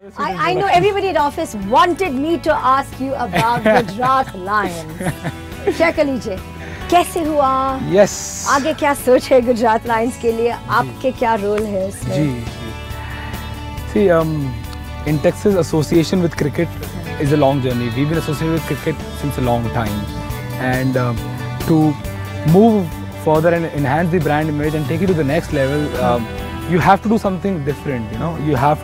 I know everybody at office wanted me to ask you about Gujarat Lions. क्या कर लीजिए, कैसे हुआ? Yes. आगे क्या सोच है गुजरात लायंस के लिए? आपके क्या रोल है इसमें? जी. See, in Texas, association with cricket is a long journey. We've been associated with cricket since a long time, and to move further and enhance the brand image and take it to the next level, you have to do something different. You know, you have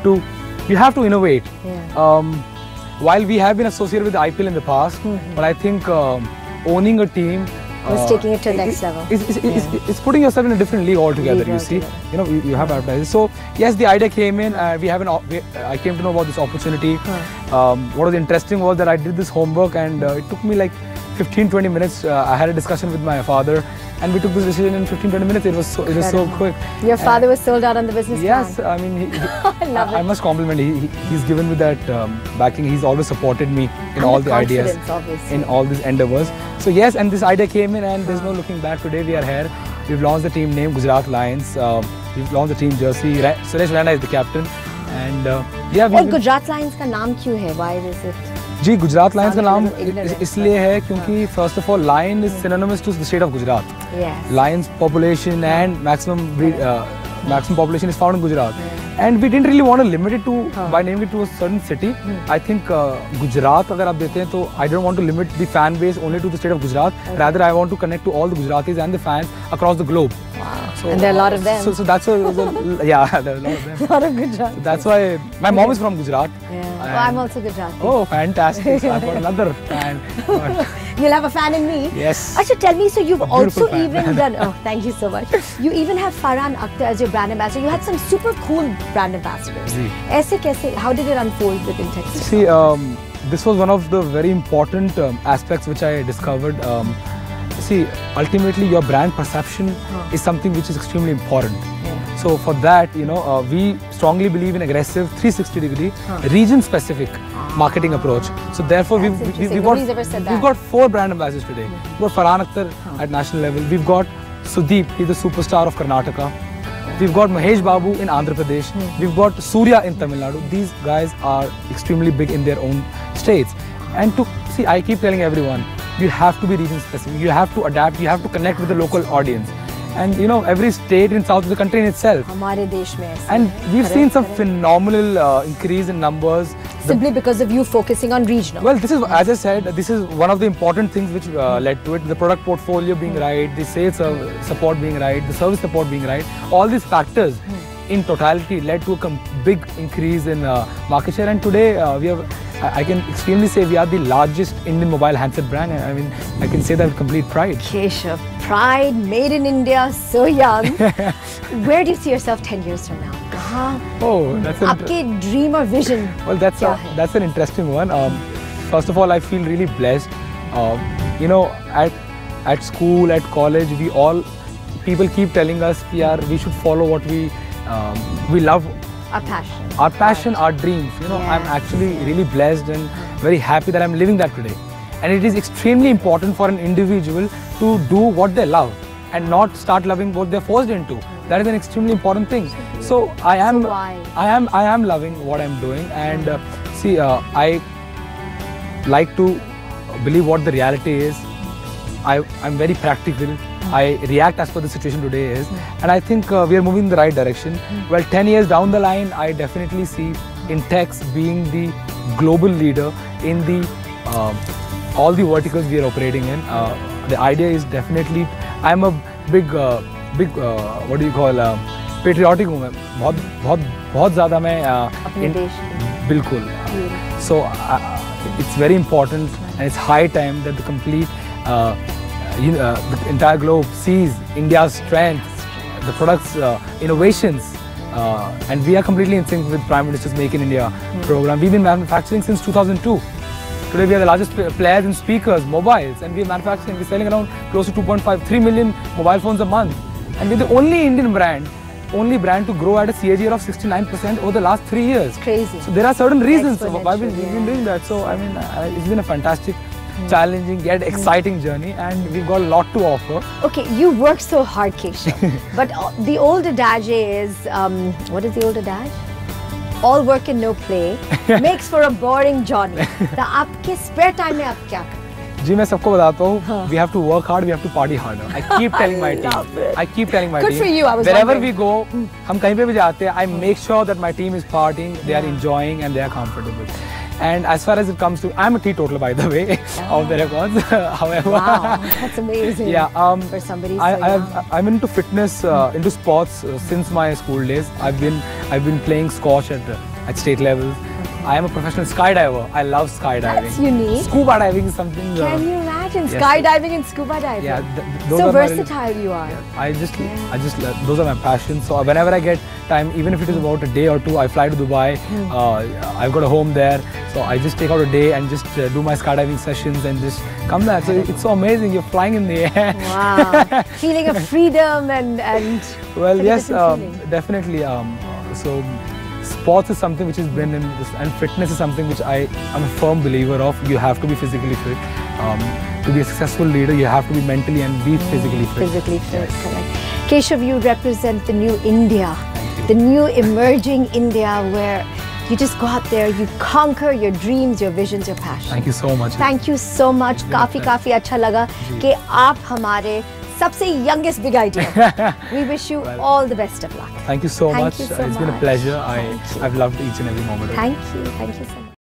to innovate. Yeah. While we have been associated with the IPL in the past, but I think owning a team. Who's taking it to the next level? It's putting yourself in a different league altogether. You see, you know, you have advertisers. So yes, the idea came in. I came to know about this opportunity. What was interesting was that I did this homework, and it took me like 15-20 minutes. I had a discussion with my father, and we took this decision in 15-20 minutes. It was so quick. Your father was sold out on the business yes, plan. I mean, I must compliment. He's given me that backing. He's always supported me in all the ideas, obviously. in all these endeavors. So yes, and this idea came in, and there's no looking back. Today we are here. We've launched the team name Gujarat Lions. We've launched the team jersey. Suresh Raina is the captain, and yeah. और Gujarat Lions का नाम क्यों है? Why is it? जी, Gujarat Lions का नाम इसलिए है क्योंकि first of all, lion is synonymous to the state of Gujarat. Yes. Lions population and maximum population is found in Gujarat. And we didn't really want to limit it to by naming it to a certain city. I think Gujarat अगर आप देते हैं तो I don't want to limit the fan base only to the state of Gujarat. Rather, I want to connect to all the Gujaratis and the fans across the globe. Wow. So, and there are a lot of them. So that's yeah, there are a lot of them. A lot of Gujarat. So that's why my mom is from Gujarat. Yeah. Well, I'm also Gujarati. Oh, fantastic! So I've got another fan. You'll have a fan in me. Yes. Acha, tell me, so you've also fan. even done, oh, thank you so much. You even have Farhan Akhtar as your brand ambassador. You had some super cool brand ambassadors. Aise kaise, how did it unfold within Texas? See, this was one of the very important aspects which I discovered. See, ultimately your brand perception is something which is extremely important. So for that, you know, we strongly believe in aggressive 360-degree region-specific marketing approach. So therefore, we've got 4 brand ambassadors today. We've got Farhan Akhtar at national level. We've got Sudeep, he's the superstar of Karnataka. We've got Mahesh Babu in Andhra Pradesh. We've got Surya in Tamil Nadu. These guys are extremely big in their own states. And to see, I keep telling everyone, you have to be region-specific. You have to adapt. You have to connect with the local audience. And you know, every state in south of the country in itself. हमारे देश में ऐसे. And we've seen some phenomenal increase in numbers. Simply because of you focusing on regional. Well, this is, as I said, this is one of the important things which led to it. The product portfolio being right, the sales support being right, the service support being right. All these factors in totality led to a big increase in market share. And today we have, I can extremely say we are the largest Indian mobile handset brand. I mean, I can say that with complete pride. Keshav, pride, made in India, so young. Where do you see yourself 10 years from now? Oh, that's an आपके dream or vision. Well, that's an interesting one. First of all, I feel really blessed. You know, at school, at college, people keep telling us, we should follow what we love. Our passion, our dreams. You know, I'm actually really blessed and very happy that I'm living that today. And it is extremely important for an individual to do what they love and not start loving what they're forced into. That is an extremely important thing. So I am loving what I'm doing, and see, I like to believe what the reality is. I'm very practical. I react as per the situation today is, and I think we are moving in the right direction. Well, 10 years down the line, I definitely see Intex being the global leader in the all the verticals we are operating in. The idea is definitely, I'm a big what do you call patriotic हूँ मैं, बहुत ज़्यादा मैं अपने देश में बिल्कुल. So it's very important and it's high time that the complete the entire globe sees India's strength, the products, innovations, and we are completely in sync with Prime Minister's Make in India program. We've been manufacturing since 2002. Today we are the largest players in speakers, mobiles, and we are manufacturing, we're selling around close to 2.3 million mobile phones a month. And we're the only Indian brand, to grow at a CAGR of 69% over the last 3 years. Crazy. So there are certain reasons why we've been doing that. So I mean, it's been a fantastic, challenging yet exciting journey, and we've got a lot to offer. Okay, you work so hard, Keshav. But the old adage is, what is the old adage? all work and no play makes for a boring journey. तो आपके spare time में आप क्या करते हैं? जी मैं सबको बताता हूँ, we have to work hard, we have to party harder. I keep telling my team. I keep telling my Good team. for you, I was wherever wondering. we go, हम कहीं पे भी जाते हैं, I make sure that my team is partying, they are enjoying and they are comfortable. And as far as it comes to, I'm a teetotaler by the way, of the records. However, Wow, that's amazing. Yeah, for somebody so young. I'm into fitness, into sports since my school days. I've been playing squash at state levels. I am a professional skydiver. I love skydiving. That's unique. Scuba diving is something. Can you imagine yes, skydiving and scuba diving? Yeah, those so are versatile you are. I just those are my passions. So whenever I get time, even if it is about a day or two, I fly to Dubai. I've got a home there, so I just take out a day and just do my skydiving sessions and just come back. So it's so amazing. You're flying in the air. Wow, feeling of freedom and well, yes, feeling. definitely. So sports is something which has been in this, and fitness is something which I am a firm believer of. You have to be physically fit. To be a successful leader, you have to be mentally and be physically fit. Physically fit, correct. Keshav, you represent the new India, the new emerging India where you just go out there, you conquer your dreams, your visions, your passions. Thank you so much. Thank you so much. काफी अच्छा लगा कि आप हमारे सबसे youngest big idea. We wish you all the best of luck. Thank you so much. You so It's been a much. pleasure. I've loved each and every moment of it. Thank you so much.